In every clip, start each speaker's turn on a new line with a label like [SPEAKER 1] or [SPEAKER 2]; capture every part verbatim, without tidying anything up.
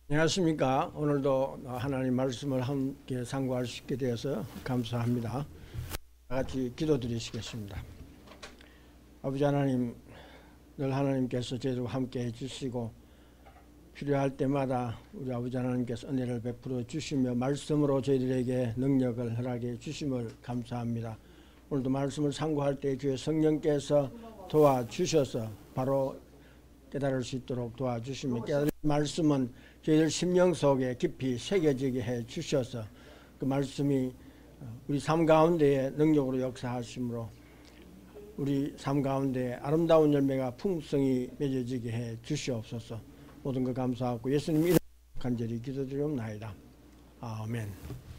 [SPEAKER 1] 안녕하십니까. 오늘도 하나님 말씀을 함께 상고할 수 있게 되어서 감사합니다. 같이 기도드리시겠습니다. 아버지 하나님, 늘 하나님께서 저희들과 함께 해주시고 필요할 때마다 우리 아버지 하나님께서 은혜를 베풀어 주시며 말씀으로 저희들에게 능력을 허락해 주심을 감사합니다. 오늘도 말씀을 상고할 때 주의 성령께서 도와주셔서 바로 깨달을 수 있도록 도와주시며, 깨달은 말씀은 저희들 심령 속에 깊이 새겨지게 해 주셔서 그 말씀이 우리 삶 가운데에 능력으로 역사하심으로 우리 삶 가운데 아름다운 열매가 풍성히 맺어지게 해 주시옵소서. 모든 것 감사하고 예수님 이름 간절히 기도드리옵나이다. 아멘.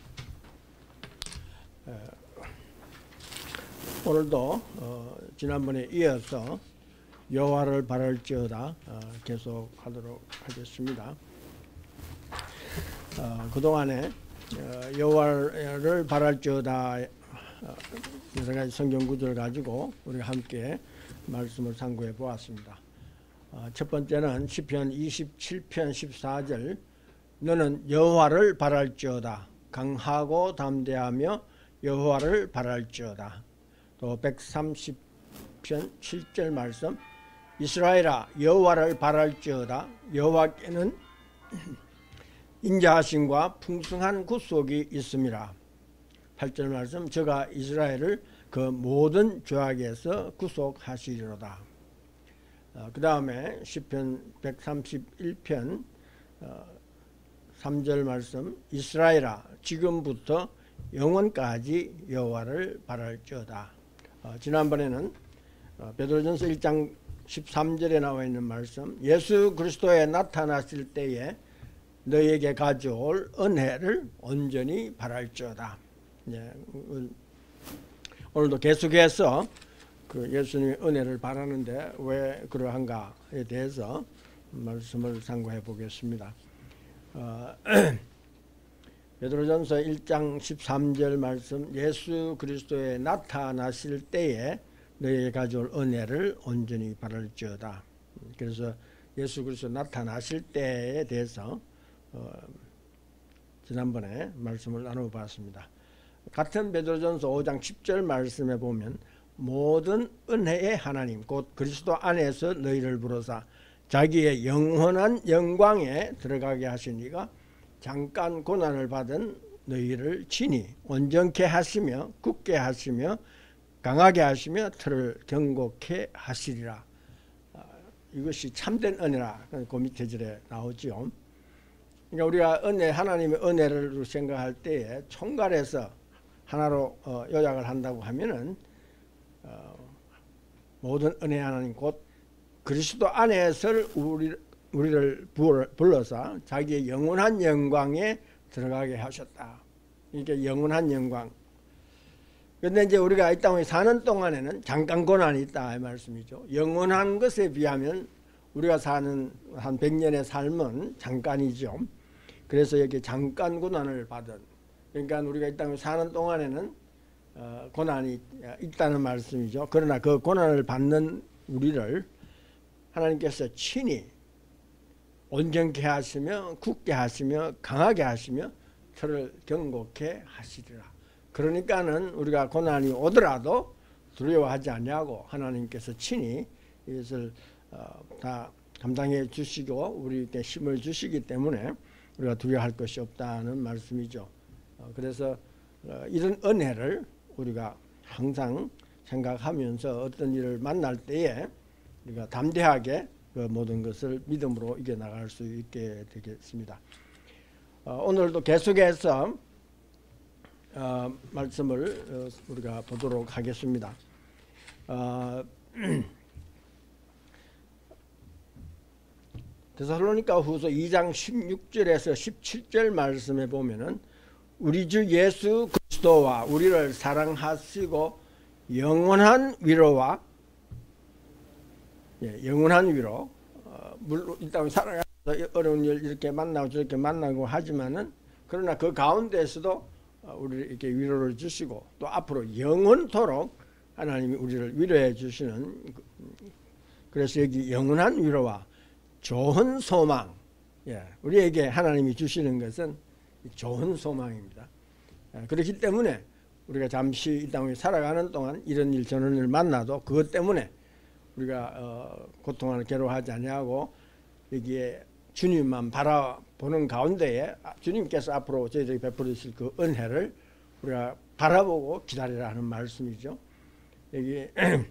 [SPEAKER 1] 오늘도 어, 지난번에 이어서 여호와를 바랄지어다 어, 계속하도록 하겠습니다. 어, 그동안에 어, 여호와를 바랄지어다 어, 여러 가지 성경 구절을 가지고 우리가 함께 말씀을 상고해 보았습니다. 어, 첫 번째는 시편 이십칠 편 십사 절, 너는 여호와를 바랄지어다, 강하고 담대하며 여호와를 바랄지어다. 또 백삼십 편 칠 절 말씀, 이스라엘아 여호와를 바랄지어다, 여호와께는 인자하심과 풍성한 구속이 있음이라. 팔 절 말씀, 저가 이스라엘을 그 모든 죄악에서 구속하시리로다. 어, 그 다음에 시편 백삼십일 편 어, 삼 절 말씀, 이스라엘아 지금부터 영원까지 여호와를 바랄지어다. 어, 지난번에는 어, 베드로전서 일 장 십삼 절에 나와 있는 말씀, 예수 그리스도에 나타나실 때에 너에게 가져올 은혜를 온전히 바랄지어다. 예, 오늘도 계속해서 그 예수님의 은혜를 바라는데 왜 그러한가에 대해서 말씀을 상고해 보겠습니다. 어, 베드로전서 일 장 십삼 절 말씀, 예수 그리스도에 나타나실 때에 너에게 가져올 은혜를 온전히 바랄지어다. 그래서 예수 그리스도 나타나실 때에 대해서 어, 지난번에 말씀을 나눠봤습니다. 같은 베드로전서 오 장 십 절 말씀에 보면, 모든 은혜의 하나님 곧 그리스도 안에서 너희를 부르사 자기의 영원한 영광에 들어가게 하시니가 잠깐 고난을 받은 너희를 친히 온전케 하시며 굳게 하시며 강하게 하시며 틀을 견고케 하시리라. 아, 이것이 참된 은혜라. 그 밑에 절에 나오죠. 그러니까 우리가 은혜, 하나님의 은혜를 생각할 때에 총괄해서 하나로 어, 요약을 한다고 하면은 어, 모든 은혜 하나님 곧 그리스도 안에서 우리, 우리를 불러서 자기의 영원한 영광에 들어가게 하셨다. 이게 영원한 영광. 그런데 이제 우리가 이 땅에 사는 동안에는 잠깐 고난이 있다 이 말씀이죠. 영원한 것에 비하면 우리가 사는 한 백 년의 삶은 잠깐이죠. 그래서 여기 잠깐 고난을 받은, 그러니까 우리가 이 땅에 사는 동안에는 어, 고난이 있다는 말씀이죠. 그러나 그 고난을 받는 우리를 하나님께서 친히 온전케 하시며 굳게 하시며 강하게 하시며 저를 견고케 하시리라. 그러니까는 우리가 고난이 오더라도 두려워하지 않냐고 하나님께서 친히 이것을 어, 다 감당해 주시고 우리에게 힘을 주시기 때문에 우리가 두려워할 것이 없다는 말씀이죠. 어, 그래서 어, 이런 은혜를 우리가 항상 생각하면서 어떤 일을 만날 때에 우리가 담대하게 그 모든 것을 믿음으로 이겨나갈 수 있게 되겠습니다. 어, 오늘도 계속해서 어, 말씀을 어, 우리가 보도록 하겠습니다. 어, 데살로니가 후서 이 장 십육 절에서 십칠 절 말씀에 보면은, 우리 주 예수 그리스도와 우리를 사랑하시고 영원한 위로와 예, 영원한 위로, 어, 물론 이 땅에 살아가서 어려운 일 이렇게 만나고 저렇게 만나고 하지만은 그러나 그 가운데에서도 우리를 이렇게 위로를 주시고 또 앞으로 영원토록 하나님이 우리를 위로해 주시는, 그래서 여기 영원한 위로와 좋은 소망, 예, 우리에게 하나님이 주시는 것은 좋은 소망입니다. 예, 그렇기 때문에 우리가 잠시 이 땅에 살아가는 동안 이런 일 저런 일을 만나도 그것 때문에 우리가 어, 고통을 괴로워하지 아니하고 여기에 주님만 바라보는 가운데에 주님께서 앞으로 저희들이 베풀으실 그 은혜를 우리가 바라보고 기다리라 하는 말씀이죠. 여기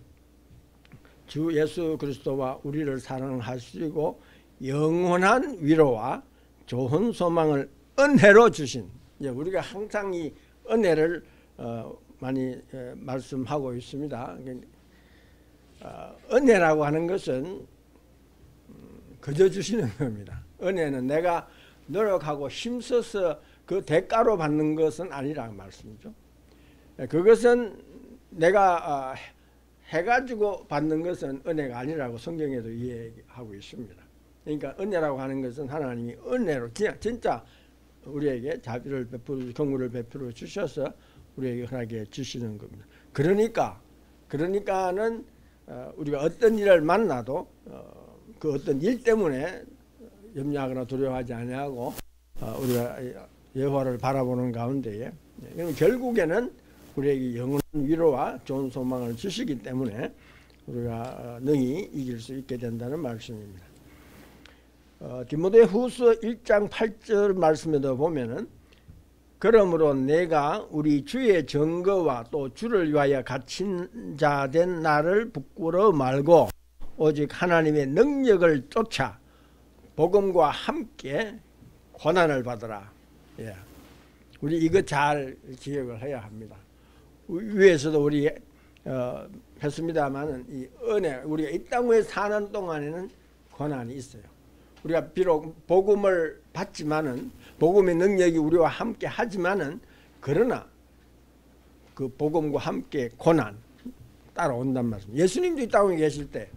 [SPEAKER 1] 주 예수 그리스도와 우리를 사랑하시고 영원한 위로와 좋은 소망을 은혜로 주신, 우리가 항상 이 은혜를 어, 많이 에, 말씀하고 있습니다. 어, 은혜라고 하는 것은 그저 주시는 겁니다. 은혜는 내가 노력하고 힘써서 그 대가로 받는 것은 아니라는 말씀이죠. 그것은 내가 해가지고 받는 것은 은혜가 아니라고 성경에도 이해하고 있습니다. 그러니까 은혜라고 하는 것은 하나님이 은혜로 그냥 진짜 우리에게 자비를 베풀어 긍휼을 베풀어 주셔서 우리에게 흔하게 주시는 겁니다. 그러니까 그러니까는 우리가 어떤 일을 만나도 그 어떤 일 때문에 염려하거나 두려워하지 아니하고 우리가 여호와를 바라보는 가운데에 결국에는 우리에게 영원한 위로와 좋은 소망을 주시기 때문에 우리가 능히 이길 수 있게 된다는 말씀입니다. 어, 디모데후서 일 장 팔 절 말씀에도 보면은 그러므로 내가 우리 주의 증거와 또 주를 위하여 갇힌 자 된 나를 부끄러워 말고 오직 하나님의 능력을 쫓아 복음과 함께 고난을 받으라. 예. 우리 이거 잘 기억을 해야 합니다. 위에서도 우리 어, 했습니다만은 이 은혜, 우리가 이 땅에 사는 동안에는 고난이 있어요. 우리가 비록 복음을 받지만은 복음의 능력이 우리와 함께 하지만은 그러나 그 복음과 함께 고난 따라온단 말씀. 예수님도 이 땅에 계실 때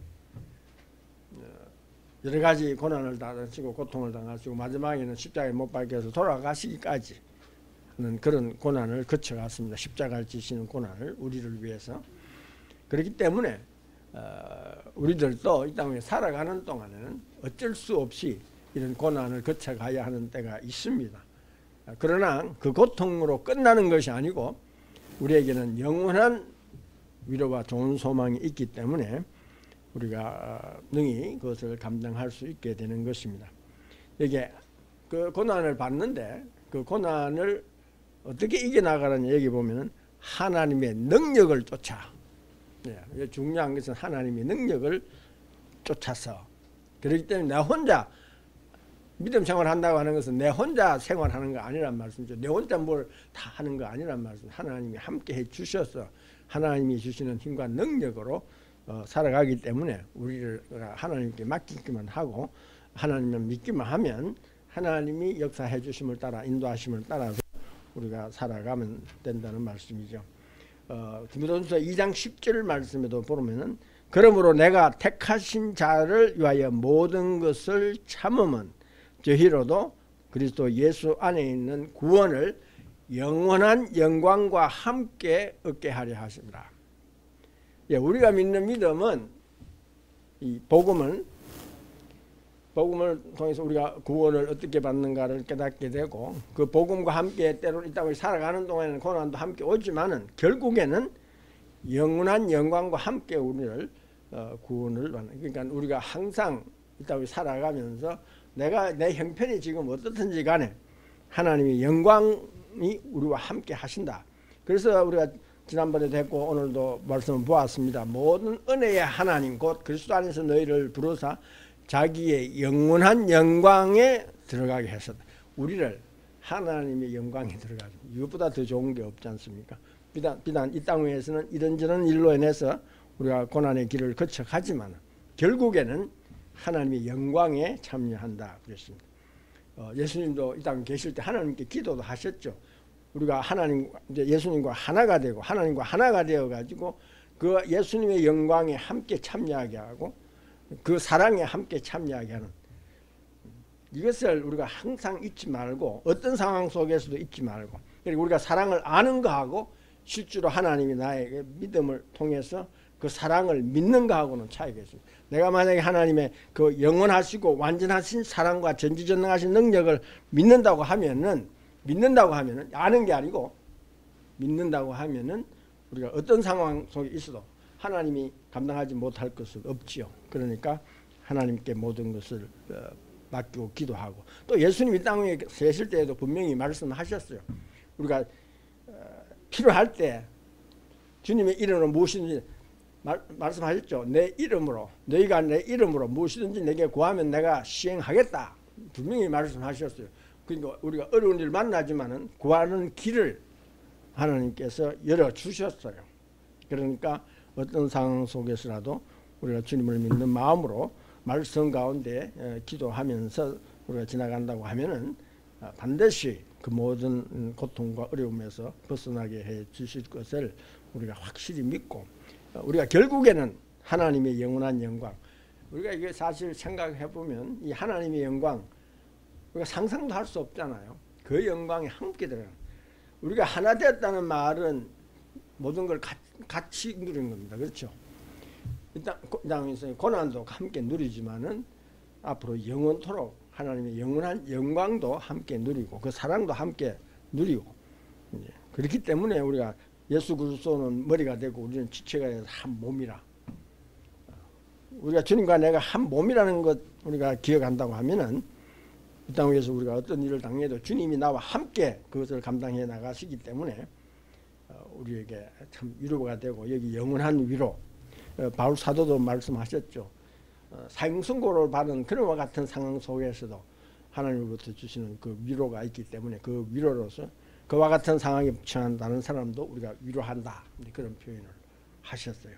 [SPEAKER 1] 여러 가지 고난을 당하시고 고통을 당하시고 마지막에는 십자가에 못 박혀서 돌아가시기까지 하는 그런 고난을 거쳐갔습니다. 십자가를 지시는 고난을 우리를 위해서. 그렇기 때문에 어, 우리들도 이 땅에 살아가는 동안에는 어쩔 수 없이 이런 고난을 거쳐가야 하는 때가 있습니다. 그러나 그 고통으로 끝나는 것이 아니고 우리에게는 영원한 위로와 좋은 소망이 있기 때문에 우리가 능히 그것을 감당할 수 있게 되는 것입니다. 이게 그 고난을 받는데 그 고난을 어떻게 이겨나가라는 얘기 보면은 하나님의 능력을 쫓아. 예, 중요한 것은 하나님의 능력을 쫓아서. 그렇기 때문에 내 혼자 믿음 생활한다고 하는 것은 내 혼자 생활하는 거 아니란 말씀이죠. 내 혼자 뭘 다 하는 거 아니란 말씀. 하나님이 함께 해 주셔서 하나님이 주시는 힘과 능력으로 어, 살아가기 때문에 우리를 하나님께 맡기기만 하고 하나님을 믿기만 하면 하나님이 역사해 주심을 따라 인도하심을 따라서 우리가 살아가면 된다는 말씀이죠. 어, 디모데후서 이 장 십 절 말씀에도 보면은 그러므로 내가 택하신 자를 위하여 모든 것을 참음은 저희로도 그리스도 예수 안에 있는 구원을 영원한 영광과 함께 얻게 하려 하십니다. 예, 우리가 믿는 믿음은 이 복음을 복음을 통해서 우리가 구원을 어떻게 받는가를 깨닫게 되고 그 복음과 함께 때로 이 땅을 살아가는 동안에는 고난도 함께 오지만은 결국에는 영원한 영광과 함께 우리를 어, 구원을 받는. 그러니까 우리가 항상 이 땅을 살아가면서 내가 내 형편이 지금 어떻든지 간에 하나님의 영광이 우리와 함께 하신다. 그래서 우리가 지난번에도 했고 오늘도 말씀을 보았습니다. 모든 은혜의 하나님 곧 그리스도 안에서 너희를 부르사 자기의 영원한 영광에 들어가게 하셨다. 우리를 하나님의 영광에 들어가게. 이것보다 더 좋은 게 없지 않습니까? 비단, 비단 이 땅 위에서는 이런저런 일로 인해서 우리가 고난의 길을 거쳐가지만 결국에는 하나님의 영광에 참여한다 그랬습니다. 어, 예수님도 이 땅에 계실 때 하나님께 기도도 하셨죠. 우리가 하나님, 이제 예수님과 하나가 되고 하나님과 하나가 되어가지고 그 예수님의 영광에 함께 참여하게 하고 그 사랑에 함께 참여하게 하는 이것을 우리가 항상 잊지 말고 어떤 상황 속에서도 잊지 말고 그리고 우리가 사랑을 아는 거하고 실제로 하나님이 나에게 믿음을 통해서 그 사랑을 믿는 거하고는 차이가 있습니다. 내가 만약에 하나님의 그 영원하시고 완전하신 사랑과 전지전능하신 능력을 믿는다고 하면은 믿는다고 하면은 아는 게 아니고 믿는다고 하면은 우리가 어떤 상황 속에 있어도 하나님이 감당하지 못할 것은 없지요. 그러니까 하나님께 모든 것을 맡기고 기도하고 또 예수님 이 땅에 계실 때에도 분명히 말씀하셨어요. 우리가 필요할 때 주님의 이름으로 무엇이든지 말, 말씀하셨죠. 내 이름으로 너희가 내 이름으로 무엇이든지 내게 구하면 내가 시행하겠다. 분명히 말씀하셨어요. 그러니까 우리가 어려운 일을 만나지만은 구하는 길을 하나님께서 열어주셨어요. 그러니까 어떤 상황 속에서라도 우리가 주님을 믿는 마음으로 말씀 가운데 기도하면서 우리가 지나간다고 하면은 반드시 그 모든 고통과 어려움에서 벗어나게 해 주실 것을 우리가 확실히 믿고 우리가 결국에는 하나님의 영원한 영광 우리가 이게 사실 생각해 보면 이 하나님의 영광 우리가 상상도 할 수 없잖아요. 그 영광이 함께 들어가는 우리가 하나 되었다는 말은 모든 걸 같이 누리는 겁니다. 그렇죠? 일단 고난도 함께 누리지만은 앞으로 영원토록 하나님의 영원한 영광도 함께 누리고 그 사랑도 함께 누리고 그렇기 때문에 우리가 예수 그리스도는 머리가 되고 우리는 지체가 돼서 한 몸이라 우리가 주님과 내가 한 몸이라는 것 우리가 기억한다고 하면은 이 땅 위에서 우리가 어떤 일을 당해도 주님이 나와 함께 그것을 감당해 나가시기 때문에 우리에게 참 위로가 되고 여기 영원한 위로 바울 사도도 말씀하셨죠. 사형선고를 받은 그와 같은 상황 속에서도 하나님으로부터 주시는 그 위로가 있기 때문에 그 위로로서 그와 같은 상황에 처한 다른 사람도 우리가 위로한다. 그런 표현을 하셨어요.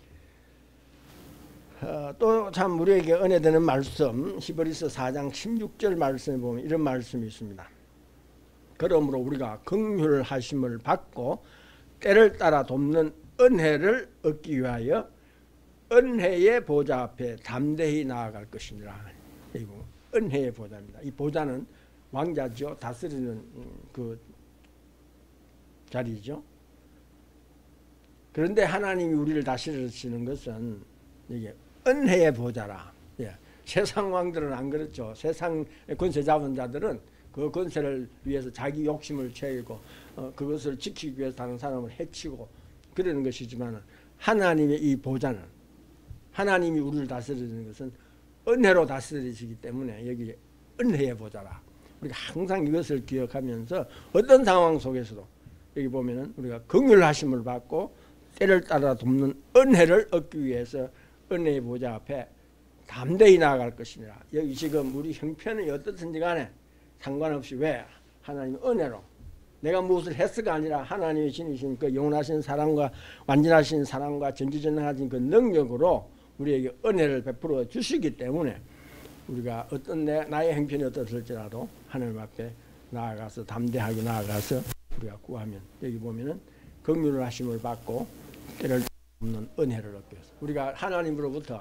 [SPEAKER 1] 어, 또 참 우리에게 은혜되는 말씀 히브리서 사 장 십육 절 말씀에 보면 이런 말씀이 있습니다. 그러므로 우리가 긍휼하심을 받고 때를 따라 돕는 은혜를 얻기 위하여 은혜의 보좌 앞에 담대히 나아갈 것이니라. 그리고 은혜의 보좌입니다. 이 보좌는 왕자죠. 다스리는 그 자리죠. 그런데 하나님이 우리를 다스리시는 것은 이게 은혜의 보좌라. 예. 세상 왕들은 안 그렇죠. 세상 권세 잡은 자들은 그 권세를 위해서 자기 욕심을 채우고 어, 그것을 지키기 위해서 다른 사람을 해치고 그러는 것이지만 하나님의 이 보좌는 하나님이 우리를 다스리는 것은 은혜로 다스리시기 때문에 여기 은혜의 보좌라. 우리가 항상 이것을 기억하면서 어떤 상황 속에서도 여기 보면은 우리가 긍휼하심을 받고 때를 따라 돕는 은혜를 얻기 위해서 은혜의 보좌 앞에 담대히 나아갈 것이니라. 여기 지금 우리 형편이 어떻든지 간에 상관없이 왜? 하나님의 은혜로 내가 무엇을 했을까 아니라 하나님이 지니신 그 영원하신 사랑과 완전하신 사랑과 전지전능하신 그 능력으로 우리에게 은혜를 베풀어 주시기 때문에 우리가 어떤 내, 나의 형편이 어떻을지라도 하나님 앞에 나아가서 담대하게 나아가서 우리가 구하면 여기 보면은 긍휼을 하심을 받고 때를 없는 은혜를 얻게 해서 우리가 하나님으로부터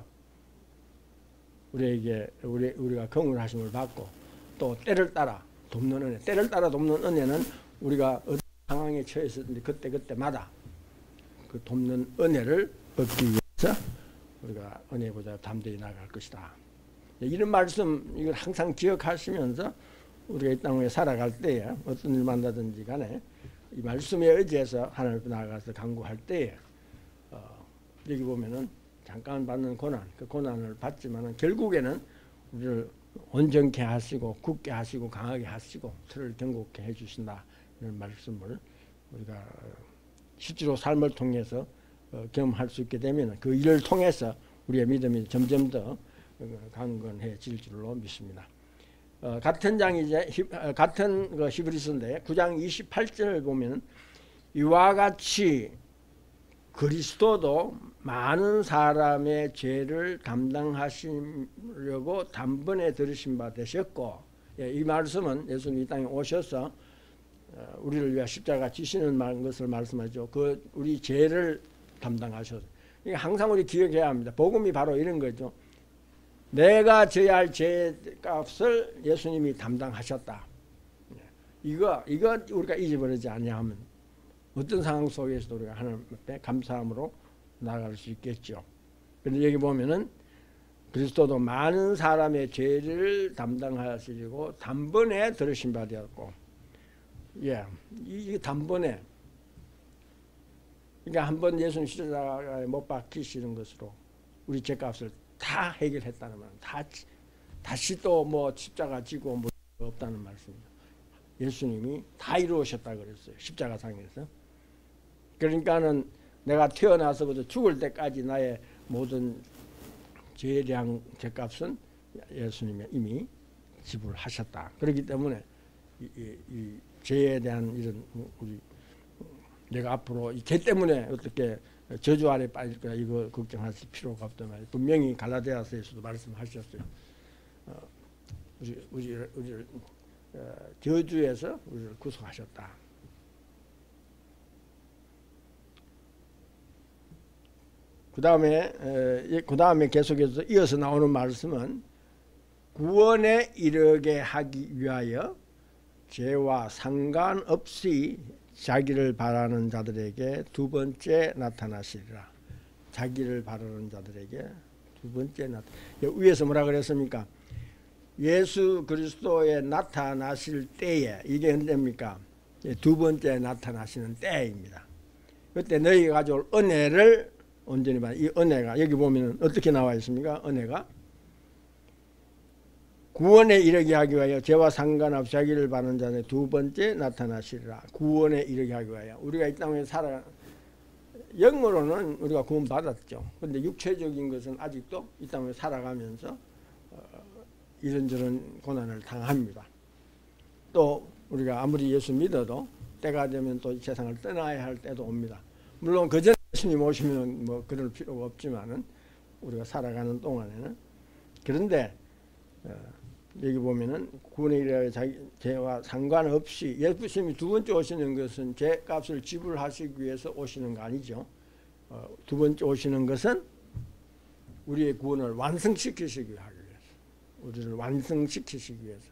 [SPEAKER 1] 우리에게 우리 우리가 긍휼 하심을 받고 또 때를 따라 돕는 은혜, 때를 따라 돕는 은혜는 우리가 어떤 상황에 처했을 그때 그때마다 그 돕는 은혜를 얻기 위해서 우리가 은혜 보좌 담대히 나아갈 것이다. 이런 말씀 이걸 항상 기억하시면서 우리가 이 땅에 살아갈 때에 어떤 일 만나든지 간에 이 말씀에 의지해서 하나님 앞에 나아가서 간구할 때에 어, 여기 보면은 잠깐 받는 고난, 그 고난을 받지만은 결국에는 우리를 온전케 하시고 굳게 하시고 강하게 하시고 틀을 견고케 해주신다. 이런 말씀을 우리가 실제로 삶을 통해서 어, 경험할 수 있게 되면 그 일을 통해서 우리의 믿음이 점점 더 강건해질 줄로 믿습니다. 어, 같은 장이제 어, 같은 그 히브리서인데 구 장 이십팔 절을 보면 이와 같이 그리스도도 많은 사람의 죄를 담당하시려고 단번에 들으신 바 되셨고, 예, 이 말씀은 예수님이 이 땅에 오셔서 어, 우리를 위해 십자가 지시는 것을 말씀하죠. 그 우리 죄를 담당하셔서 항상 우리 기억해야 합니다. 복음이 바로 이런 거죠. 내가 져야 할 죄값을 예수님이 담당하셨다. 이거 이거 우리가 잊어버리지 아니하면 어떤 상황 속에서도 우리가 하나님 앞에 감사함으로 나아갈 수 있겠죠. 그런데 여기 보면은 그리스도도 많은 사람의 죄를 담당하시고 단번에 들으신 바 되었고, 예, 이게 단번에, 그러니까 한번 예수님 십자가에 못 박히시는 것으로 우리 죄값을 다 해결했다는 말, 다 다시 또 뭐 십자가 지고 뭐 없다는 말씀입니다. 예수님이 다 이루으셨다 그랬어요. 십자가상에서. 그러니까는 내가 태어나서부터 죽을 때까지 나의 모든 죄량, 죄값은 예수님이 이미 지불하셨다. 그렇기 때문에 이, 이, 이 죄에 대한 이런 우리 내가 앞으로 이 죄 때문에 어떻게 저주 아래 빠질 거야 이거 걱정하실 필요가 없단 말이에요. 분명히 갈라디아서에서도 말씀하셨어요. 어, 우리 우리 우리를 어, 저주에서 우리를 구속하셨다. 그 다음에 그 다음에 계속해서 이어서 나오는 말씀은 구원에 이르게 하기 위하여 죄와 상관없이 자기를 바라는 자들에게 두 번째 나타나시리라. 자기를 바라는 자들에게 두 번째 나타. 위에서 뭐라 그랬습니까? 예수 그리스도에 나타나실 때에, 이게 언제입니까? 두 번째 나타나시는 때입니다. 그때 너희가 가져올 은혜를 온전히 봐. 이 은혜가 여기 보면은 어떻게 나와 있습니까? 은혜가 구원에 이르게 하기 위하여 죄와 상관없이 자기를 바라는 자의 두 번째 나타나시리라. 구원에 이르게 하기 위하여 우리가 이 땅에 살아 영으로는 우리가 구원 받았죠. 그런데 육체적인 것은 아직도 이 땅에 살아가면서 어, 이런저런 고난을 당합니다. 또 우리가 아무리 예수 믿어도 때가 되면 또 이 세상을 떠나야 할 때도 옵니다. 물론 그 전에 예수님 오시면 뭐 그럴 필요가 없지만은 우리가 살아가는 동안에는. 그런데 어, 여기 보면은 구원에 이르게 자기 죄와 상관없이 예수님이 두 번째 오시는 것은 죄값을 지불하시기 위해서 오시는 거 아니죠. 어, 두 번째 오시는 것은 우리의 구원을 완성시키시기 위해서, 우리를 완성시키시기 위해서.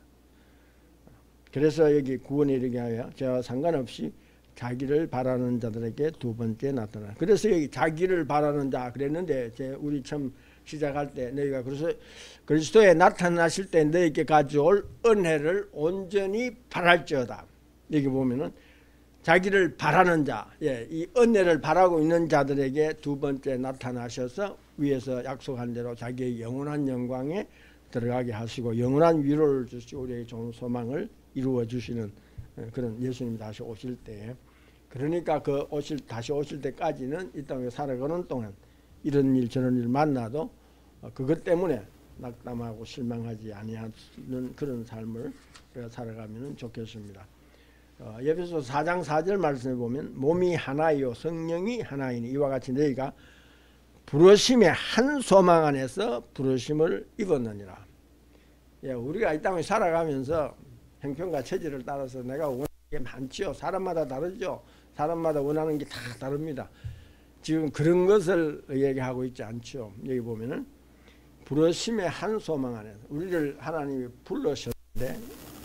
[SPEAKER 1] 그래서 여기 구원에 이르게 하여 죄와 상관없이 자기를 바라는 자들에게 두 번째 나타나. 그래서 여기 자기를 바라는 자 그랬는데 제 우리 처음 시작할 때 너희가 그래서 그리스도에 나타나실 때 너희에게 가져올 은혜를 온전히 바랄지어다. 여기 보면은 자기를 바라는 자, 예, 이 은혜를 바라고 있는 자들에게 두 번째 나타나셔서 위에서 약속한 대로 자기의 영원한 영광에 들어가게 하시고 영원한 위로를 주시고 우리에게 좋은 소망을 이루어 주시는 그런 예수님이 다시 오실 때, 그러니까 그 오실 다시 오실 때까지는 이 땅에 살아가는 동안 이런 일 저런 일 만나도 그것 때문에 낙담하고 실망하지 아니하는 그런 삶을 우리가 살아가면 좋겠습니다. 어, 에베소 사 장 사 절 말씀에 보면 몸이 하나이요 성령이 하나이니 이와 같이 너희가 부르심의 한 소망 안에서 부르심을 입었느니라. 예, 우리가 이 땅에 살아가면서 형편과 처지를 따라서 내가 원하는 게 많지요. 사람마다 다르죠. 사람마다 원하는 게 다 다릅니다. 지금 그런 것을 얘기하고 있지 않죠. 여기 보면은 부르심의 한 소망 안에서 우리를 하나님이 불러셨는데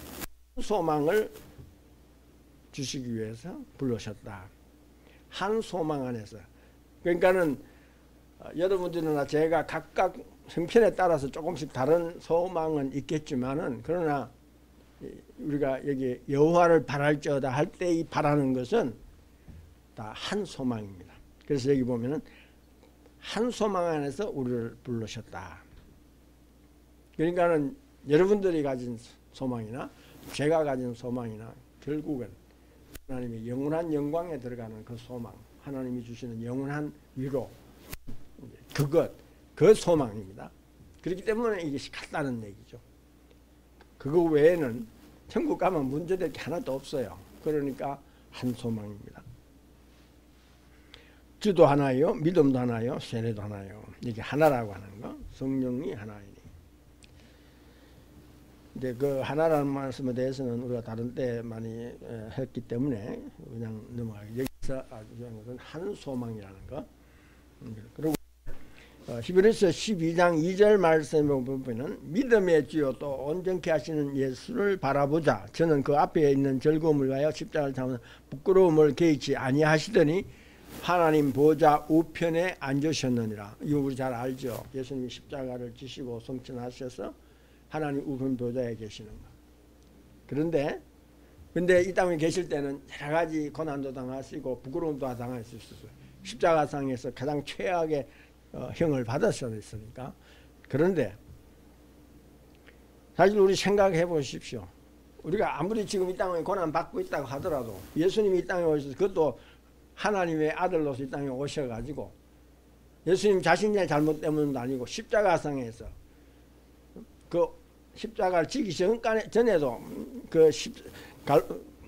[SPEAKER 1] 소망을 주시기 위해서 불러셨다. 한 소망 안에서. 그러니까는 여러분들이나 제가 각각 형편에 따라서 조금씩 다른 소망은 있겠지만은 그러나 우리가 여기 여호와를 바랄지어다 할 때 이 바라는 것은 다 한 소망입니다. 그래서 여기 보면은 한 소망 안에서 우리를 부르셨다. 그러니까는 여러분들이 가진 소망이나 제가 가진 소망이나 결국은 하나님의 영원한 영광에 들어가는 그 소망, 하나님이 주시는 영원한 위로, 그것, 그 소망입니다. 그렇기 때문에 이것이 같다는 얘기죠. 그거 외에는 천국 가면 문제될 게 하나도 없어요. 그러니까 한 소망입니다. 주도 하나요, 믿음도 하나요, 세례도 하나요. 이게 하나라고 하는 거, 성령이 하나이니. 이제 그 하나라는 말씀에 대해서는 우리가 다른 때 많이 했기 때문에 그냥 넘어가게. 여기서 아주 중요한 것은 한 소망이라는 거. 그리고 히브리서 십이 장 이 절 말씀에 보면 믿음의 주요 또 온전케 하시는 예수를 바라보자. 저는 그 앞에 있는 즐거움을 위하여 십자가를 참는 부끄러움을 개의치 아니하시더니 하나님 보좌 우편에 앉으셨느니라. 이거 우리 잘 알죠. 예수님이 십자가를 지시고 성천하셔서 하나님 우편 보좌에 계시는 거. 그런데 근데 이 땅에 계실 때는 여러 가지 고난도 당하시고 부끄러움도 당할 수 있었어요. 십자가상에서 가장 최악의 어, 형을 받으셨으니까. 그런데 사실 우리 생각해 보십시오. 우리가 아무리 지금 이 땅에 고난 받고 있다고 하더라도 예수님이 이 땅에 오셔서 그것도 하나님의 아들로서 이 땅에 오셔가지고 예수님 자신의 잘못 때문도 아니고 십자가상에서 그 십자가를 지기 전에도 그 십, 갈,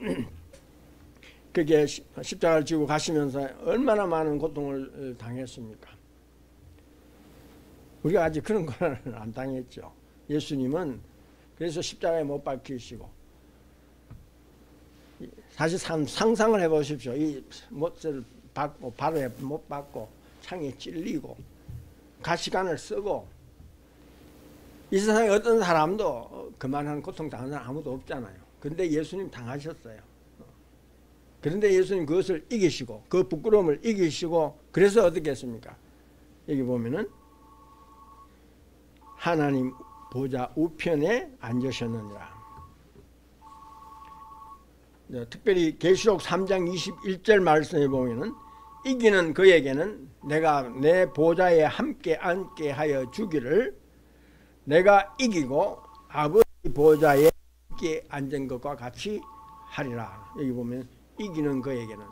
[SPEAKER 1] 그게 십자가를 지고 가시면서 얼마나 많은 고통을 당했습니까? 우리가 아직 그런 걸 안 당했죠. 예수님은 그래서 십자가에 못 박히시고 사실 상상을 해보십시오. 이 못을 받고 발에 못 받고 창에 찔리고 가시관을 쓰고 이 세상에 어떤 사람도 그만한 고통 당하는 사람 아무도 없잖아요. 근데 예수님 당하셨어요. 그런데 예수님 그것을 이기시고 그 부끄러움을 이기시고 그래서 어떻게 했습니까? 여기 보면은 하나님 보좌 우편에 앉으셨느니라. 특별히 계시록 삼 장 이십일 절 말씀에 보면은 이기는 그에게는 내가 내 보좌에 함께 앉게 하여 주기를 내가 이기고 아버지 보좌에 함께 앉은 것과 같이 하리라. 여기 보면 이기는 그에게는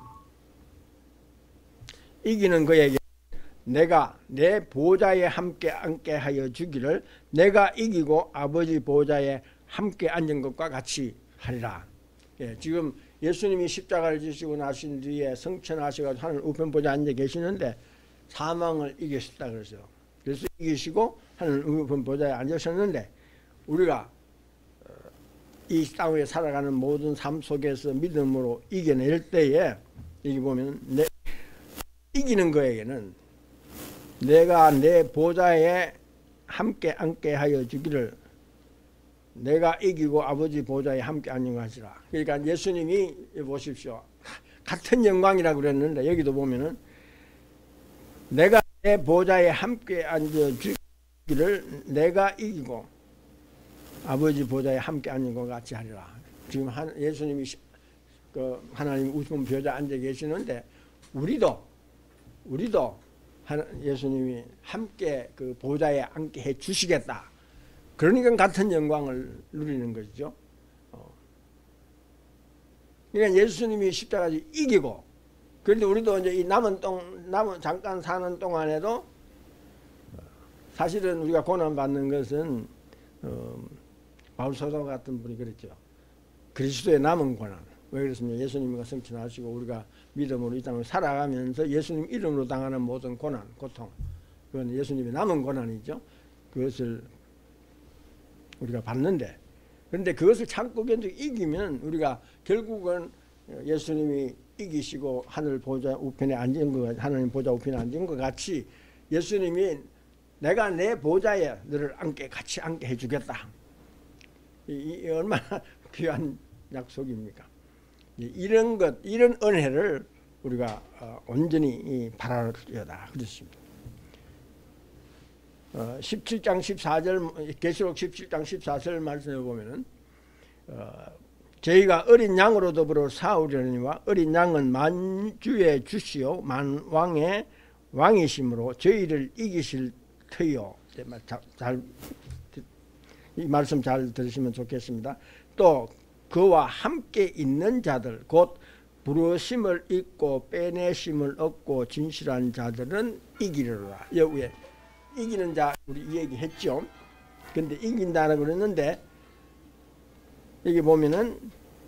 [SPEAKER 1] 이기는 그에게 내가 내 보좌에 함께 앉게 하여 주기를 내가 이기고 아버지 보좌에 함께 앉은 것과 같이 하리라. 예, 지금 예수님이 십자가를 지시고 나신 뒤에 성천하셔가지고 하늘 우편 보좌에 앉아 계시는데 사망을 이기셨다 그러죠. 그래서 이기시고 하늘 우편 보좌에 앉으셨는데 우리가 이 땅에 살아가는 모든 삶 속에서 믿음으로 이겨낼 때에 여기 보면 내, 이기는 거에게는 내가 내 보좌에 함께 앉게 하여 주기를 내가 이기고 아버지 보좌에 함께 앉는 것이라. 그러니까 예수님이 보십시오. 같은 영광이라고 그랬는데 여기도 보면은 내가 내 보좌에 함께 앉아 주기를 내가 이기고 아버지 보좌에 함께 앉는 것 같이 하리라. 지금 한, 예수님이 그 하나님 우편 보좌에 앉아 계시는데 우리도 우리도 하나, 예수님이 함께 그 보좌에 앉게 해 주시겠다. 그러니까 같은 영광을 누리는 것이죠. 어. 그러니까 예수님이 십자가를 이기고, 그런데 우리도 이제 이 남은 동, 남은 잠깐 사는 동안에도 사실은 우리가 고난 받는 것은 어, 바울 사도 같은 분이 그랬죠. 그리스도의 남은 고난. 왜 그렇습니까? 예수님과 성취하시고 우리가 믿음으로 이 땅을 살아가면서 예수님 이름으로 당하는 모든 고난, 고통, 그건 예수님의 남은 고난이죠. 그것을 우리가 받는데, 그런데 그것을 참고 견디고 이기면 우리가 결국은 예수님이 이기시고 하늘 보좌 우편에 앉은 것, 하나님 보좌 우편에 앉은 것 같이 예수님이 내가 내 보좌에 너를 앉게 같이 앉게 해주겠다. 이, 이 얼마나 귀한 약속입니까? 이런 것, 이런 은혜를 우리가 어, 온전히 바라려다 그렇습니다. 어, 십칠 장 십사 절 계시록 십칠 장 십사 절 말씀에 보면은 어, 저희가 어린 양으로 더불어 싸우려니와 어린 양은 만주의 주시오 만왕의 왕이심으로 저희를 이기실 터요. 잘, 이 말씀 잘 들으시면 좋겠습니다. 또 그와 함께 있는 자들 곧 부르심을 잊고 빼내심을 얻고 진실한 자들은 이기리라. 여기에 이기는 자 우리 이 얘기 했죠. 근데 이긴다라고 그랬는데 여기 보면은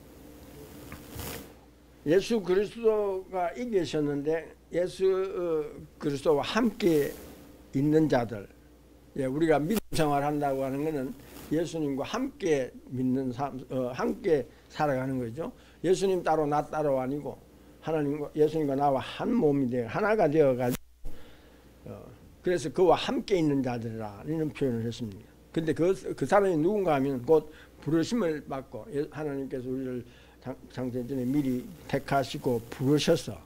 [SPEAKER 1] 예수 그리스도가 이기셨는데 예수 그리스도와 함께 있는 자들, 예, 우리가 믿음 생활한다고 하는 것은 예수님과 함께 믿는 삶, 어, 함께 살아가는 거죠. 예수님 따로 나 따로 아니고 하나님과 예수님과 나와 한 몸이 되어 하나가 되어가지고 어, 그래서 그와 함께 있는 자들이라 이런 표현을 했습니다. 근데 그, 그 사람이 누군가 하면 곧 부르심을 받고 하나님께서 우리를 창세 전에 미리 택하시고 부르셔서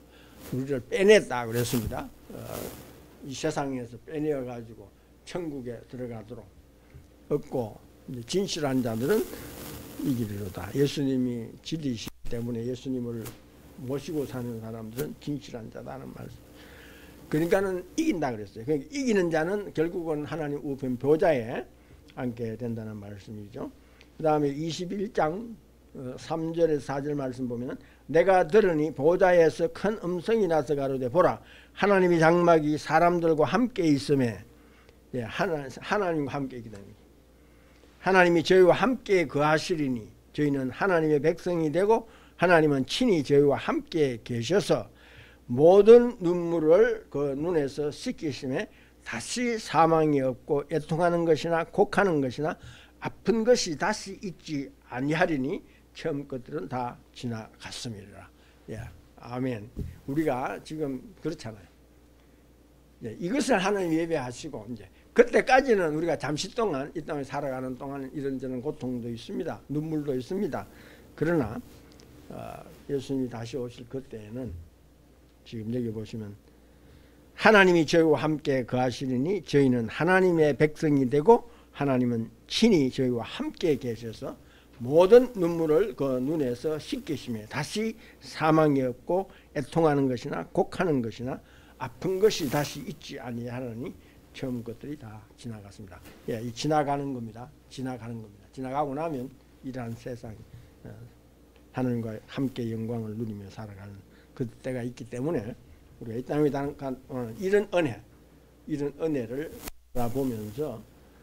[SPEAKER 1] 우리를 빼냈다 그랬습니다. 어, 이 세상에서 빼내어 가지고 천국에 들어가도록 얻고, 진실한 자들은 이기리로다. 예수님이 진리시기 때문에 예수님을 모시고 사는 사람들은 진실한 자다는 말씀. 그러니까는 이긴다 그랬어요. 그러니까 이기는 자는 결국은 하나님 우편 보좌에 앉게 된다는 말씀이죠. 그 다음에 이십일 장 삼 절에서 사 절 말씀 보면은, 내가 들으니 보좌에서 큰 음성이 나서 가로되 보라, 하나님의 장막이 사람들과 함께 있음에, 예, 하나, 하나님과 함께 있기 때문에 하나님이 저희와 함께 거하시리니 저희는 하나님의 백성이 되고 하나님은 친히 저희와 함께 계셔서 모든 눈물을 그 눈에서 씻기심에 다시 사망이 없고 애통하는 것이나 곡하는 것이나 아픈 것이 다시 있지 아니하리니 처음 것들은 다 지나갔음이라. 예, 아멘. 우리가 지금 그렇잖아요. 예, 이것을 하나님 예배하시고 이제 그때까지는 우리가 잠시 동안 이 땅에 살아가는 동안 이런저런 고통도 있습니다. 눈물도 있습니다. 그러나 어, 예수님이 다시 오실 그때에는 지금 여기 보시면 하나님이 저희와 함께 거하시리니 저희는 하나님의 백성이 되고 하나님은 친히 저희와 함께 계셔서 모든 눈물을 그 눈에서 씻기시며 다시 사망이 없고 애통하는 것이나 곡하는 것이나 아픈 것이 다시 있지 아니하니 처음 것들이 다 지나갔습니다. 예, 이 지나가는 겁니다. 지나가는 겁니다. 지나가고 나면 이러한 세상 하나님과 함께 영광을 누리며 살아가는 그때가 있기 때문에 우리가 이 땅에 당한 이런 은혜, 이런 은혜를 보면서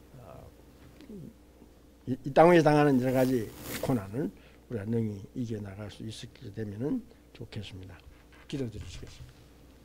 [SPEAKER 1] 이, 이 땅에 당하는 여러 가지 고난을 우리가 능히 이겨나갈 수 있게 되면 좋겠습니다. 기도드리시겠습니다.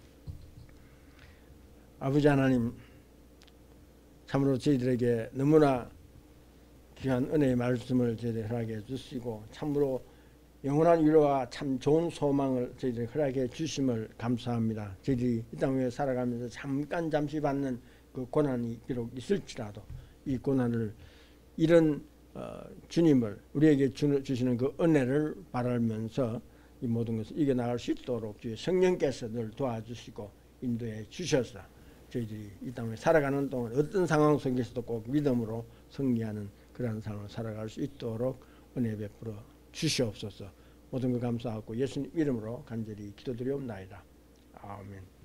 [SPEAKER 1] 아버지 하나님, 참으로 저희들에게 너무나 귀한 은혜의 말씀을 저희들에게 허락해 주시고 참으로 영원한 위로와 참 좋은 소망을 저희들에게 허락해 주심을 감사합니다. 저희들이 이 땅 위에 살아가면서 잠깐 잠시 받는 그 고난이 비록 있을지라도 이 고난을 이런 어, 주님을 우리에게 주, 주시는 그 은혜를 바라면서 이 모든 것을 이겨나갈 수 있도록 주의 성령께서 늘 도와주시고 인도해 주셔서 저희들이 이 땅에 살아가는 동안 어떤 상황 속에서도 꼭 믿음으로 승리하는 그러한 삶을 살아갈 수 있도록 은혜 베풀어 주시옵소서. 모든 것 감사하고 예수님 이름으로 간절히 기도드리옵나이다. 아멘.